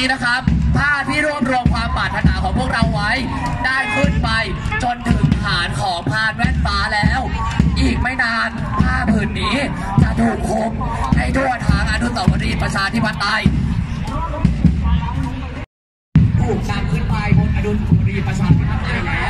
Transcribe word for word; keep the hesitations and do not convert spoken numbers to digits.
นี้นะครับผ้าที่รวบรวมความปรารถนาของพวกเราไว้ได้ขึ้นไปจนถึงฐานของพานแว่นฟ้าแล้วอีกไม่นานผ้าผืนนี้จะถูกคุมให้ทั่วทางอนุสาวรีย์ประชาธิปไตยถูกนำขึ้นไปบนอนุสาวรีย์ประชาธิปไตยแล้ว